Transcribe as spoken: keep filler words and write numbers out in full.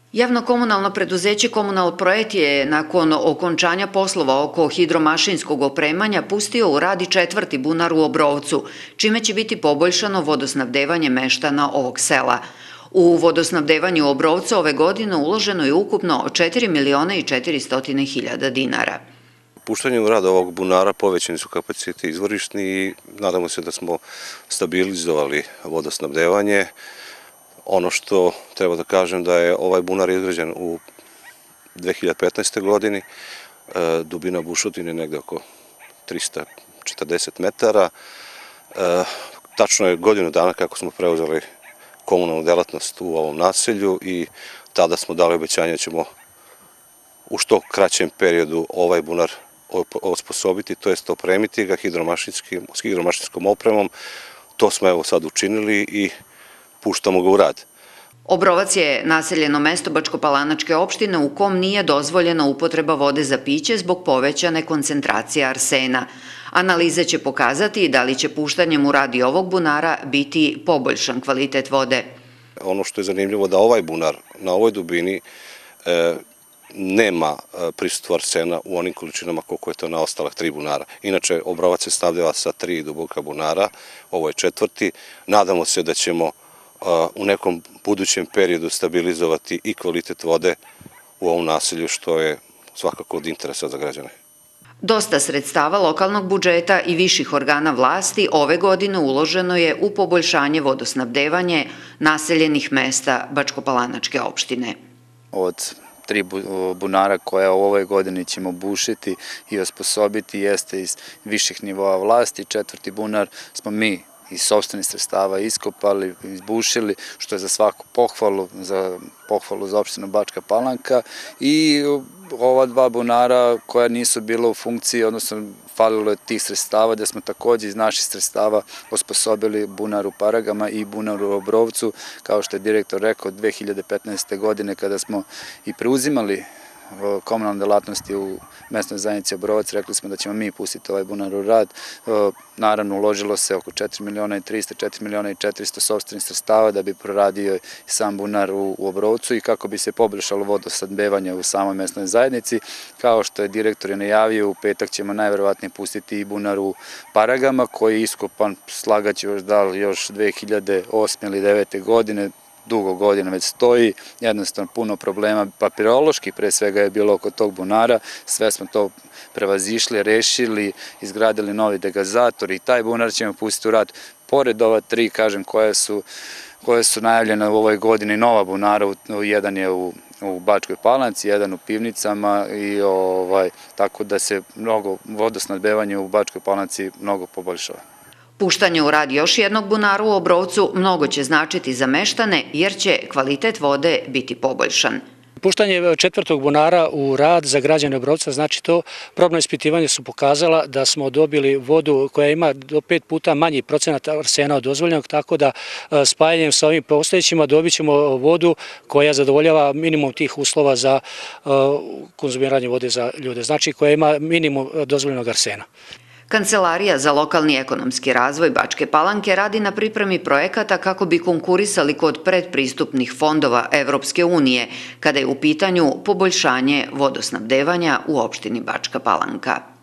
Javno-komunalno preduzeće Komunal Projekt je nakon okončanja poslova oko hidromašinskog opremanja pustio u rad i četvrti bunar u Obrovcu, čime će biti poboljšano vodosnabdevanje meštana ovog sela. U vodosnabdevanju u Obrovcu ove godine uloženo je ukupno četiri miliona i četiristo hiljada dinara. Puštanjem u rad ovog bunara povećani su kapaciteti izvorišni i nadamo se da smo stabilizovali vodosnabdevanje. Ono što treba da kažem da je ovaj bunar izgrađen u dve hiljade petnaestoj godini, dubina bušotine je negde oko trista četrdeset metara. Tačno je godinu dana kako smo preuzeli komunalnu delatnost u ovom naselju i tada smo dali obećanje da ćemo u što kraćem periodu ovaj bunar osposobiti, to jest opremiti ga hidromašinskom opremom. To smo evo sad učinili i puštamo ga u rad. Obrovac je naseljeno mesto Bačkopalanačke opštine u kom nije dozvoljena upotreba vode za piće zbog povećane koncentracije arsena. Analize će pokazati da li će puštanjem u rad i ovog bunara biti poboljšan kvalitet vode. Ono što je zanimljivo da ovaj bunar na ovoj dubini nema prisustvo arsena u onim količinama koliko je to na ostalih tri bunara. Inače, Obrovac se stavljava sa tri duboka bunara, ovo je četvrti. Nadamo se da ćemo u nekom budućem periodu stabilizovati i kvalitet vode u ovom naselju, što je svakako od interesa za građane. Dosta sredstava lokalnog budžeta i viših organa vlasti ove godine uloženo je u poboljšanje vodosnabdevanje naseljenih mesta Bačkopalanačke opštine. Od tri bunara koje u ovoj godini ćemo bušiti i osposobiti jeste iz viših nivoa vlasti. Četvrti bunar smo mi iz sopstvenih sredstava iskopali, izbušili, što je za svaku pohvalu, za pohvalu za opštinu Bačka Palanka, i ova dva bunara koja nisu bila u funkciji, odnosno falilo je tih sredstava, da smo takođe iz naših sredstava osposobili bunar u Paragama i bunar u Obrovcu, kao što je direktor rekao, dve hiljade petnaeste. godine kada smo i preuzimali komunalne delatnosti u mesnoj zajednici Obrovac, rekli smo da ćemo mi pustiti ovaj bunar u rad. Naravno, uložilo se oko četiri miliona i trista, četiri miliona i četiristo sopstvenih sredstava da bi proradio sam bunar u Obrovcu i kako bi se poboljšalo vodosnabdevanje u samoj mesnoj zajednici. Kao što je direktor je najavio, u petak ćemo najverovatnije pustiti i bunar u Paragama, koji je iskopan, slagaće još da li još dve hiljade osme ili devete. godine, dugo godina već stoji, jednostavno puno problema papirološki pre svega je bilo oko tog bunara, sve smo to prevazišli, rešili, izgradili novi degazator i taj bunar ćemo pustiti u rad. Pored ova tri, kažem, koje su, koje su najavljene u ovoj godini, nova bunara, jedan je u u Bačkoj Palanci, jedan u Pivnicama, i ovaj, tako da se mnogo vodosnabdevanje u Bačkoj Palanci mnogo poboljšava. Puštanje u rad još jednog bunara u Obrovcu mnogo će značiti za meštane jer će kvalitet vode biti poboljšan. Puštanje četvrtog bunara u rad za građane Obrovca znači to, probna ispitivanja su pokazala da smo dobili vodu koja ima do pet puta manji procenat arsena od dozvoljenog, tako da spajanjem sa ovim postojećima dobit ćemo vodu koja zadovoljava minimum tih uslova za konzumiranje vode za ljude, znači koja ima minimum dozvoljenog arsena. Kancelarija za lokalni ekonomski razvoj Bačke Palanke radi na pripremi projekata kako bi konkurisali kod predpristupnih fondova Evropske unije, kada je u pitanju poboljšanje vodosnabdevanja u opštini Bačka Palanka.